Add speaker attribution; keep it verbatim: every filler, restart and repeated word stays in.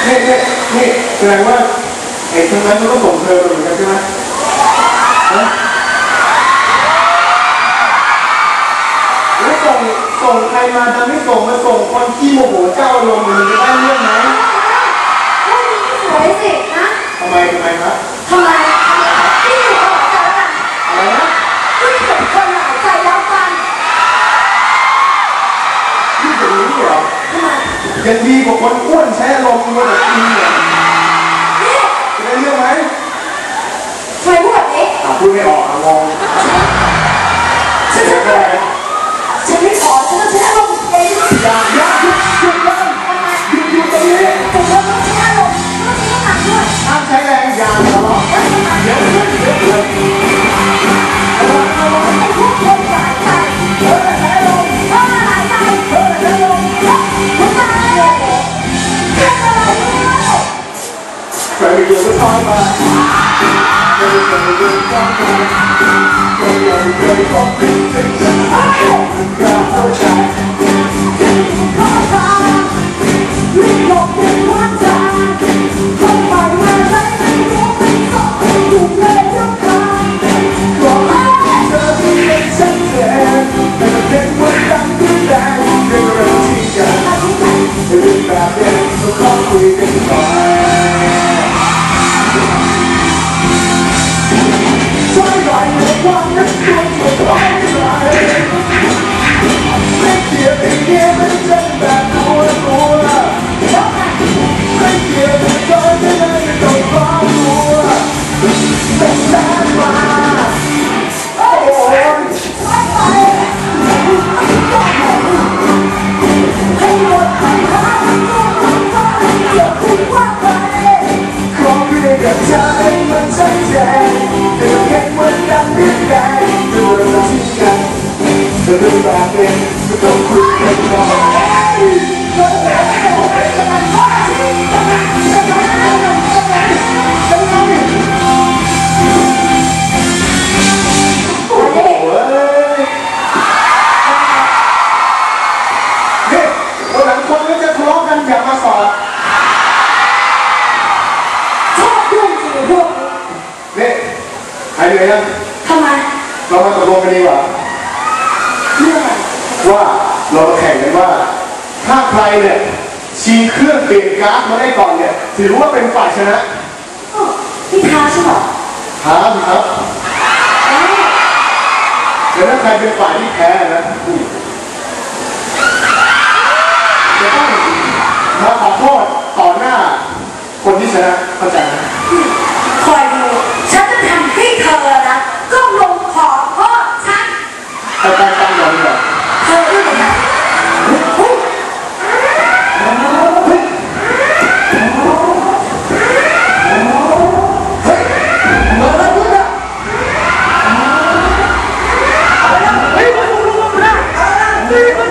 Speaker 1: นี่นี่นี่แสดงว่าไอ้ตรงนั้นมันก็ส่งเธอเหมือนกันใช่ไหมแล้วส่งส่งใครมาทำให้ส่งมาส่งคนขี้โมโหเจ้าลงมันจะได้เรื่องไหม
Speaker 2: พวกนี้สวยสินะ
Speaker 1: ทำไมทำไมครับ
Speaker 2: ทำไมที่อยู่กับหัวใจกัน
Speaker 1: อะไรนะ
Speaker 2: ที่เกิดคนหลายใจแล้วกัน
Speaker 1: นี่เป็นอย่างนี้เหรอ
Speaker 2: ทำไม
Speaker 1: ยังดีกว่าคนอ้วนแช่ลมมาแบบนี้เหรอ
Speaker 2: นี่
Speaker 1: จะได้เรื่องไหม
Speaker 2: ใครพูดแบบนี้
Speaker 1: พูดไม่ออกมอง
Speaker 2: ฉันจะไม่ฉันไม่ขอฉันจะใช้อารมณ์เอง
Speaker 1: อย่าอย่าหยุดหยุดเลยหยุดหยุดตรงนี้
Speaker 2: ผมว่าต้องใช้อารมณ์ต้องใช้น้ำหนักด้วย
Speaker 1: ห้ามใช้แรงอย่าตลอดเดี๋ยวเดี๋ยวเดี๋ยวเดี๋ยว
Speaker 2: ไอ้พวกคนหลายใจเธอใช้อารมณ์เธอหลายใจเธอใช้อารมณ์คุณตาเรื่องอะไรเนี่ย
Speaker 1: ใครไปเกี่ยวกับทอยมาใครไปเกี่ยวกับทอยมาใครไปเกี่ยวกับทอยมา
Speaker 2: ทำไม
Speaker 1: เรามาตกลงกันดีกว่า
Speaker 2: เรื่อง
Speaker 1: ว่าเราแข่งกันว่าถ้าใครเนี่ยชิงเครื่องเปลี่ยนก๊าซมาได้ก่อนเนี่ยถือว่าเป็นฝ่ายชนะ
Speaker 2: พี่ท้าใช่ไหม
Speaker 1: ท้าครับแล้วถ้าใครเป็นฝ่ายที่แพ้นะจะต้องมาขอโทษต่อหน้าคนที่ชนะเข้าใจไหม
Speaker 2: คอยดูฉันจะทำให้เธอนะก็ลงขอโทษฉัน
Speaker 1: แต่การตั้งยอมเหรอ
Speaker 2: เธอรู้ไหม
Speaker 1: เฮ้ย